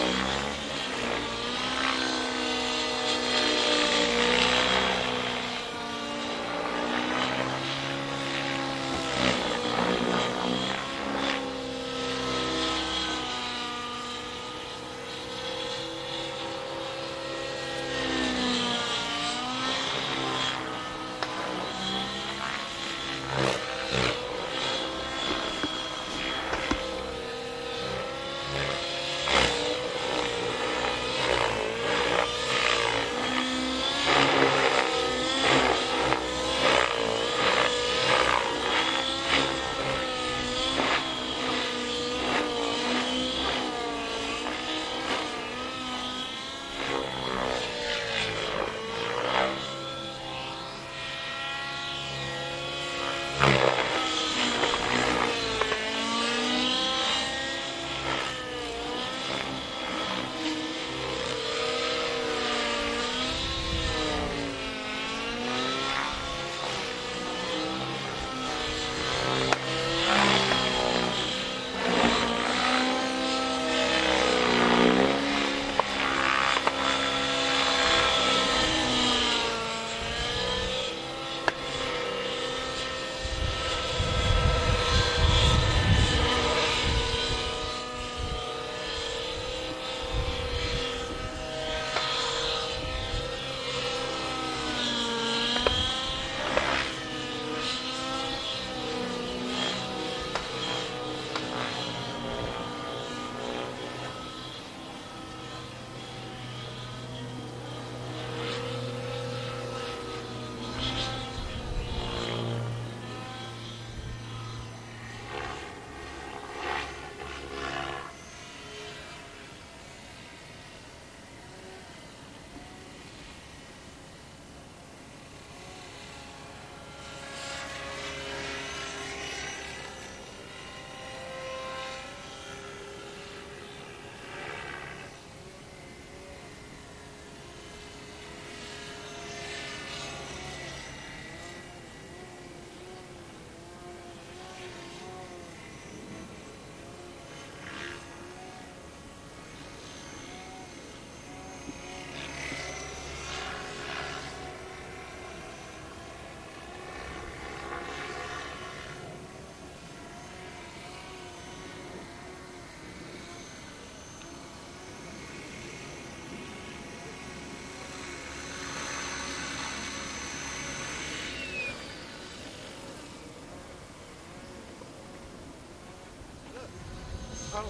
Oh,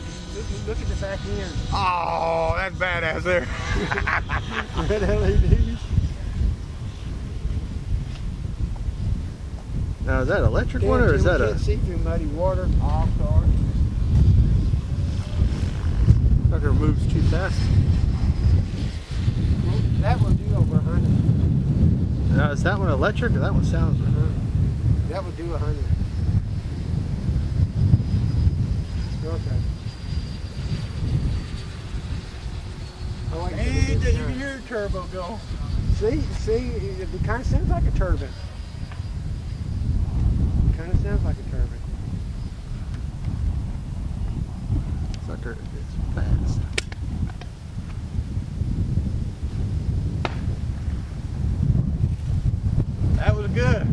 look at the back end. Oh, that's badass there. Red LEDs. Now, is that an electric one or is that a... can't see through muddy water. All cars. Sucker moves too fast. That will do over 100. Now, is that one electric or that one sounds... That would do 100. Okay. Oh, Hey, you can hear the turbo go. See, it kind of sounds like a turbine. Kind of sounds like a turbine. Sucker is fast. That was good.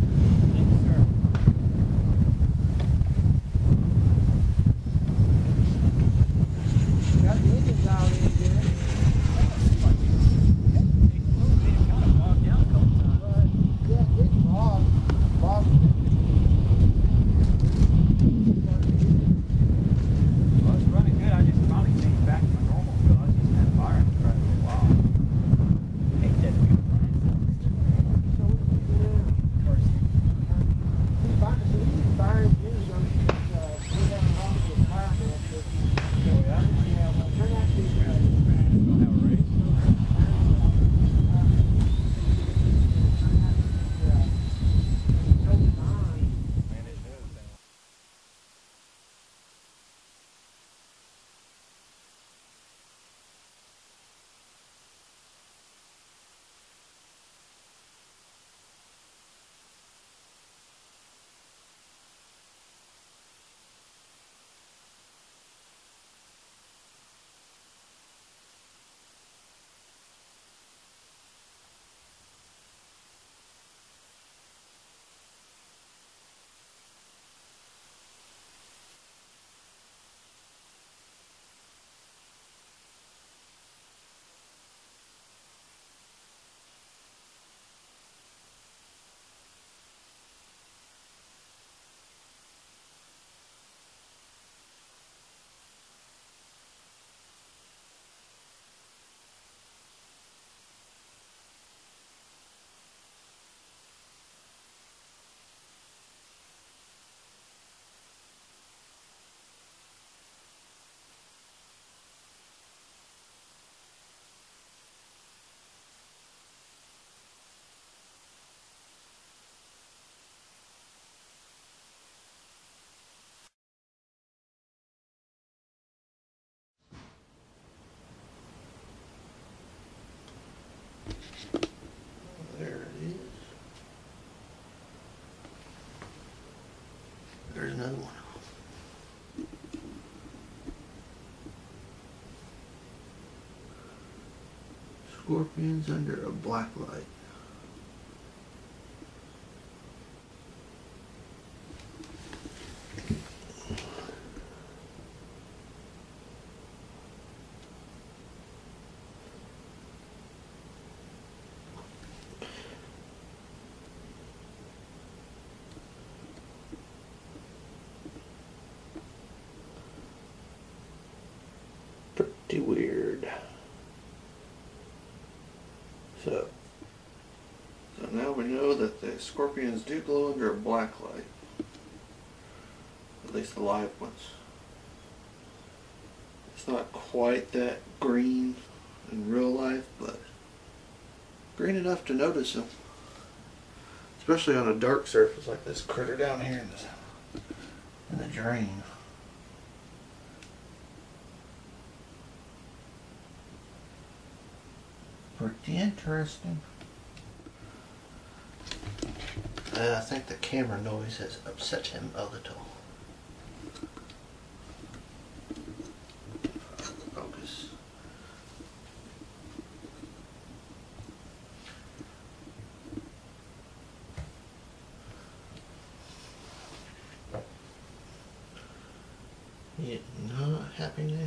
Well, it's running good. I just finally changed back. another one. Scorpions under a black light. Pretty weird. So now we know that the scorpions do glow under a black light. At least the live ones. It's not quite that green in real life, but green enough to notice them. Especially on a dark surface like this critter down here in the drain. Pretty interesting. I think the camera noise has upset him a little. Focus. Yeah, not happy now.